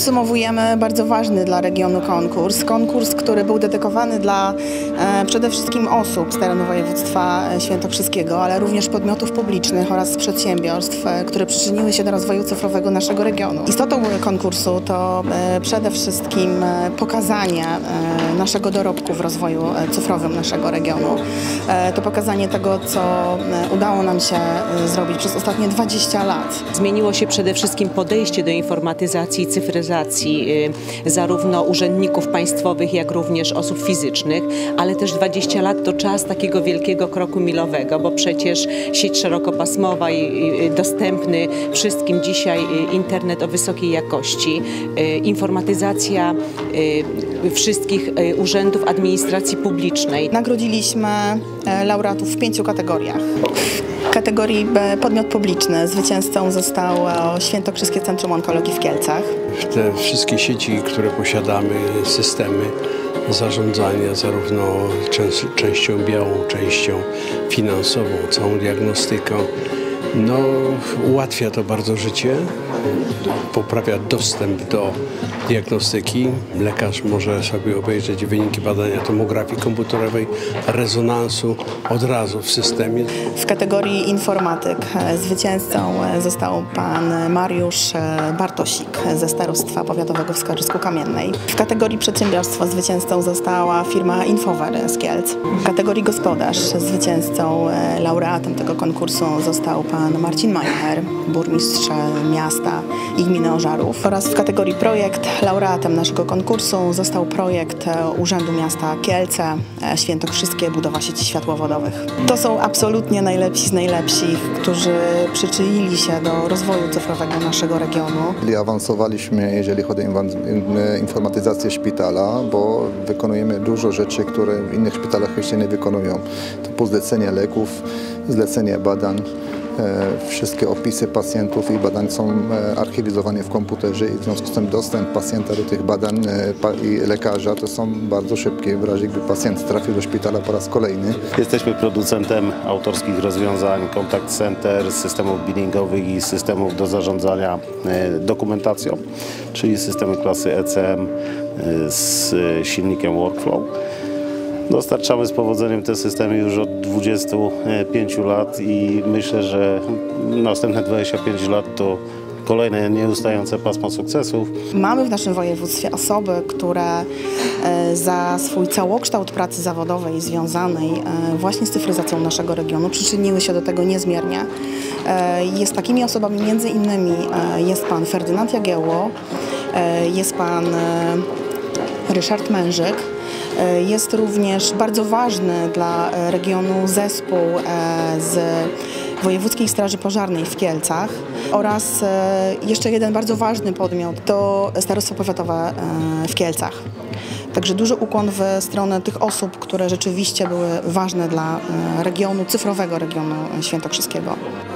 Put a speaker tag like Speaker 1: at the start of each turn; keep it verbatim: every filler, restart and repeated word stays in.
Speaker 1: Podsumowujemy bardzo ważny dla regionu konkurs. Konkurs, który był dedykowany dla e, przede wszystkim osób z terenu województwa świętokrzyskiego, ale również podmiotów publicznych oraz przedsiębiorstw, e, które przyczyniły się do rozwoju cyfrowego naszego regionu. Istotą konkursu to e, przede wszystkim e, pokazanie e, naszego dorobku w rozwoju cyfrowym naszego regionu. E, to pokazanie tego, co e, udało nam się e, zrobić przez ostatnie dwadzieścia lat.
Speaker 2: Zmieniło się przede wszystkim podejście do informatyzacji i cyfryzacji y, zarówno urzędników państwowych, jak również osób fizycznych, ale też dwadzieścia lat to czas takiego wielkiego kroku milowego, bo przecież sieć szerokopasmowa i, i dostępny wszystkim dzisiaj internet o wysokiej jakości, y, informatyzacja y, wszystkich y, urzędów administracji publicznej.
Speaker 1: Nagrodziliśmy laureatów w pięciu kategoriach. W kategorii B podmiot publiczny zwycięzcą zostało Świętokrzyskie Centrum Onkologii w Kielcach.
Speaker 3: Te wszystkie sieci, które posiadamy, systemy zarządzania, zarówno częścią białą, częścią finansową, całą diagnostyką, no, ułatwia to bardzo życie, poprawia dostęp do diagnostyki. Lekarz może sobie obejrzeć wyniki badania tomografii komputerowej, rezonansu od razu w systemie.
Speaker 1: W kategorii informatyk zwycięzcą został pan Mariusz Bartosik ze Starostwa Powiatowego w Skorżysku-Kamiennej. W kategorii przedsiębiorstwo zwycięzcą została firma Infower z Kielc. W kategorii gospodarz zwycięzcą, laureatem tego konkursu został pan Marcin Majcher, burmistrz miasta i gminy Ożarów. Oraz w kategorii projekt laureatem naszego konkursu został projekt Urzędu Miasta Kielce, Świętokrzyskie, budowa sieci światłowodowych. To są absolutnie najlepsi z najlepszych, którzy przyczynili się do rozwoju cyfrowego naszego regionu.
Speaker 4: Awansowaliśmy, jeżeli chodzi o informatyzację szpitala, bo wykonujemy dużo rzeczy, które w innych szpitalach jeszcze nie wykonują. To po zlecenie leków, zlecenie badań. Wszystkie opisy pacjentów i badań są archiwizowane w komputerze i w związku z tym dostęp pacjenta do tych badań i lekarza to są bardzo szybkie, w razie gdy pacjent trafił do szpitala po raz kolejny.
Speaker 5: Jesteśmy producentem autorskich rozwiązań, contact center, systemów billingowych i systemów do zarządzania dokumentacją, czyli systemy klasy E C M z silnikiem Workflow. Dostarczamy z powodzeniem te systemy już od dwudziestu pięciu lat i myślę, że następne dwadzieścia pięć lat to kolejne nieustające pasmo sukcesów.
Speaker 1: Mamy w naszym województwie osoby, które za swój całokształt pracy zawodowej związanej właśnie z cyfryzacją naszego regionu przyczyniły się do tego niezmiernie. Jest takimi osobami między innymi jest pan Ferdynand Jagiełło, jest pan Ryszard Mężyk. Jest również bardzo ważny dla regionu zespół z Wojewódzkiej Straży Pożarnej w Kielcach oraz jeszcze jeden bardzo ważny podmiot to Starostwo Powiatowe w Kielcach. Także duży ukłon w stronę tych osób, które rzeczywiście były ważne dla regionu, cyfrowego regionu świętokrzyskiego.